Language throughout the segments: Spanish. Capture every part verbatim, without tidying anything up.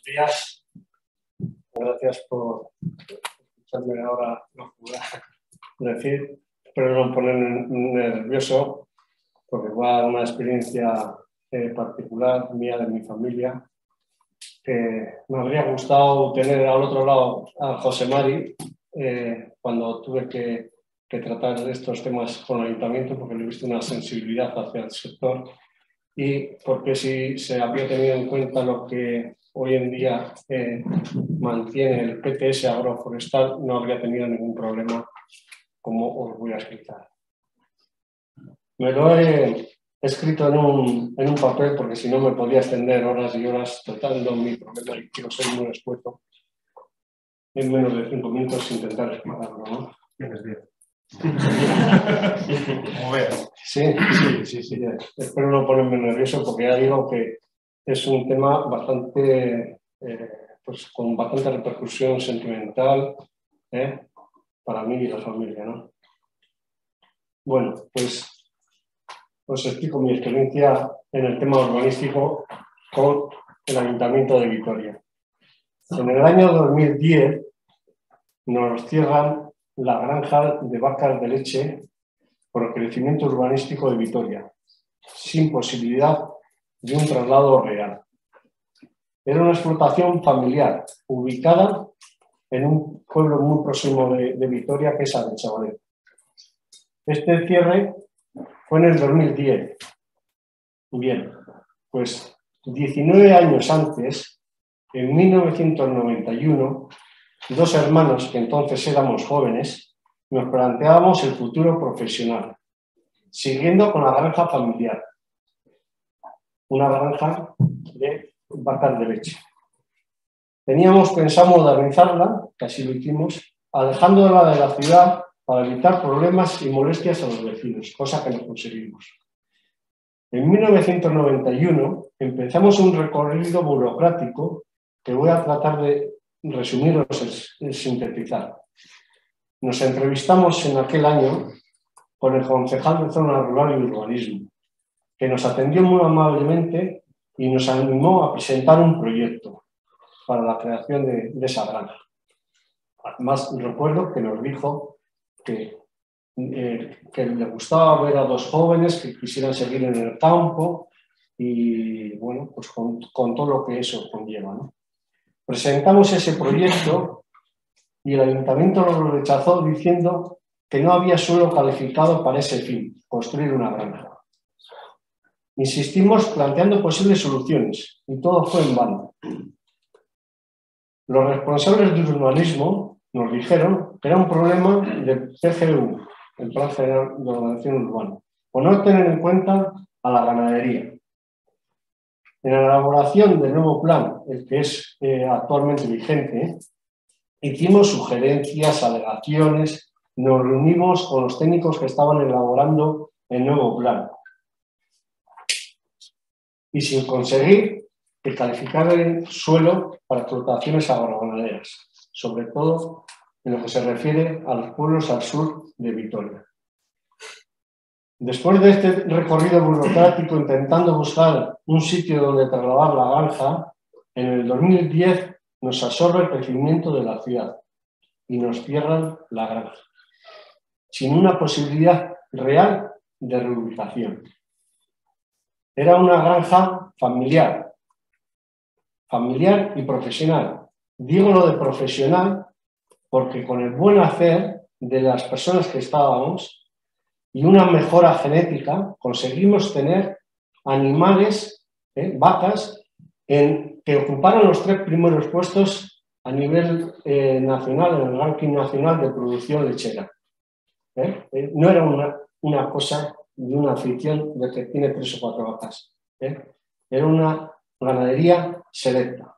días. Gracias por escucharme ahora lo que voy a decir. Espero no ponerme nervioso porque va a una experiencia eh, particular mía, de mi familia. Eh, me habría gustado tener al otro lado a José Mari eh, cuando tuve que, que tratar estos temas con el ayuntamiento, porque le he visto una sensibilidad hacia el sector y porque si se había tenido en cuenta lo que hoy en día eh, mantiene el P T S agroforestal, no habría tenido ningún problema, como os voy a explicar. Me lo he escrito en un, en un papel porque si no me podía extender horas y horas tratando mi problema y quiero ser muy expuesto. En menos de cinco minutos intentar explicarlo, ¿no? Tienes bien. Como veas. Sí, sí, sí, sí. Espero no ponerme nervioso porque ya digo que es un tema bastante, eh, pues con bastante repercusión sentimental ¿eh? para mí y la familia, ¿no? Bueno, pues os explico mi experiencia en el tema urbanístico con el Ayuntamiento de Vitoria. En el año dos mil diez nos cierran la granja de vacas de leche por el crecimiento urbanístico de Vitoria, sin posibilidad de un traslado real. Era una explotación familiar, ubicada en un pueblo muy próximo de, de Vitoria, que es Arechavaleta. Este cierre fue en el dos mil diez. Bien, pues diecinueve años antes, en mil novecientos noventa y uno, dos hermanos, que entonces éramos jóvenes, nos planteábamos el futuro profesional, siguiendo con la granja familiar, una granja de vacas de leche. Teníamos pensado modernizarla, que así lo hicimos, alejándola de la ciudad para evitar problemas y molestias a los vecinos, cosa que no conseguimos. En mil novecientos noventa y uno empezamos un recorrido burocrático que voy a tratar de resumir o sintetizar. Nos entrevistamos en aquel año con el concejal de Zona Rural y Urbanismo, que nos atendió muy amablemente y nos animó a presentar un proyecto para la creación de, de esa granja. Además, recuerdo que nos dijo que, eh, que le gustaba ver a dos jóvenes que quisieran seguir en el campo y, bueno, pues con, con todo lo que eso conlleva, ¿no? Presentamos ese proyecto y el ayuntamiento lo rechazó diciendo que no había suelo calificado para ese fin, construir una granja. Insistimos planteando posibles soluciones y todo fue en vano. Los responsables de urbanismo nos dijeron que era un problema de P G U, el Plan General de Ordenación Urbana, por no tener en cuenta a la ganadería. En la elaboración del nuevo plan, el que es eh, actualmente vigente, hicimos sugerencias, alegaciones, nos reunimos con los técnicos que estaban elaborando el nuevo plan. Y sin conseguir que calificar el suelo para explotaciones agroganaderas, sobre todo en lo que se refiere a los pueblos al sur de Vitoria. Después de este recorrido burocrático intentando buscar un sitio donde trasladar la granja, en el dos mil diez nos absorbe el crecimiento de la ciudad y nos cierran la granja, sin una posibilidad real de reubicación. Era una granja familiar, familiar y profesional. Digo lo de profesional porque con el buen hacer de las personas que estábamos y una mejora genética conseguimos tener animales, eh, vacas, en, que ocuparon los tres primeros puestos a nivel eh, nacional, en el ranking nacional de producción lechera. ¿Eh? Eh, no era una, una cosa de una afición de que tiene tres o cuatro vacas. ¿eh? Era una ganadería selecta.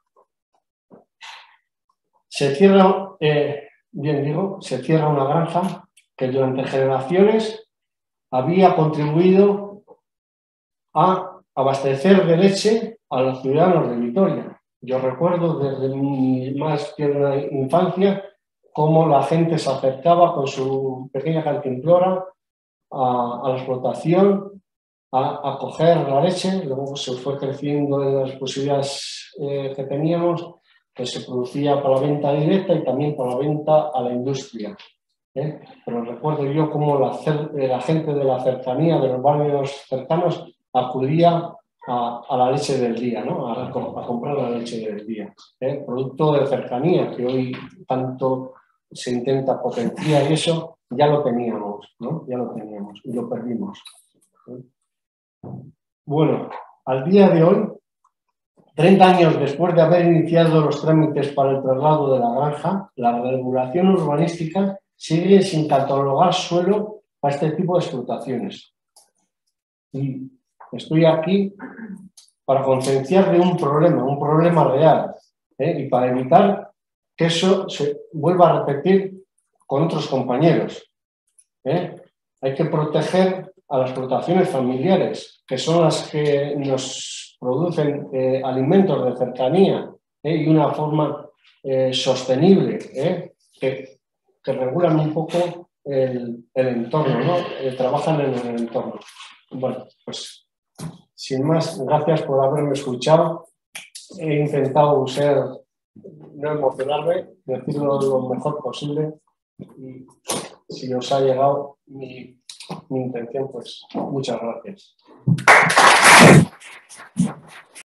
Se cierra, eh, bien digo, se cierra una granja que durante generaciones había contribuido a abastecer de leche a los ciudadanos de Vitoria. Yo recuerdo desde mi más tierna infancia cómo la gente se acercaba con su pequeña cantimplora a, a la explotación, a, a coger la leche, luego se fue creciendo en las posibilidades eh, que teníamos, pues se producía para la venta directa y también para la venta a la industria. ¿eh? Pero recuerdo yo cómo la, la gente de la cercanía, de los barrios cercanos, acudía a, a la leche del día, ¿no? a, a comprar la leche del día. ¿eh? Producto de cercanía, que hoy tanto se intenta potenciar, y eso ya lo teníamos, ¿no? Ya lo teníamos y lo perdimos. ¿eh? Bueno, al día de hoy, treinta años después de haber iniciado los trámites para el traslado de la granja, la regulación urbanística sigue sin catalogar suelo para este tipo de explotaciones. Y estoy aquí para concienciar de un problema, un problema real, ¿eh? y para evitar que eso se vuelva a repetir con otros compañeros. ¿eh? Hay que proteger a las explotaciones familiares, que son las que nos producen eh, alimentos de cercanía ¿eh? y una forma eh, sostenible, ¿eh? que, que regulan un poco el, el entorno, ¿no? eh, trabajan en el entorno. Bueno, pues sin más, gracias por haberme escuchado. He intentado ser, no emocionarme, decirlo lo mejor posible y si os ha llegado mi, mi intención, pues muchas gracias.